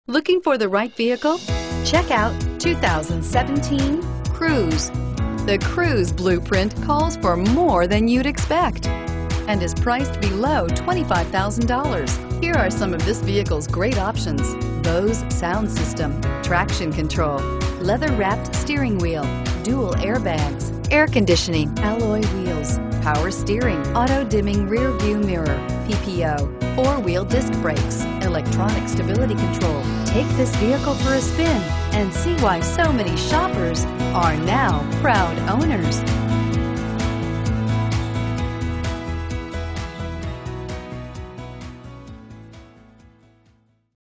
Looking for the right vehicle? Check out 2017 Cruze. The Cruze blueprint calls for more than you'd expect and is priced below $25,000. Here are some of this vehicle's great options: Bose sound system, traction control, leather-wrapped steering wheel, dual airbags, air conditioning, alloy wheels, power steering, auto-dimming rear view mirror, PPO, four-wheel disc brakes, electronic stability control. Take this vehicle for a spin and see why so many shoppers are now proud owners.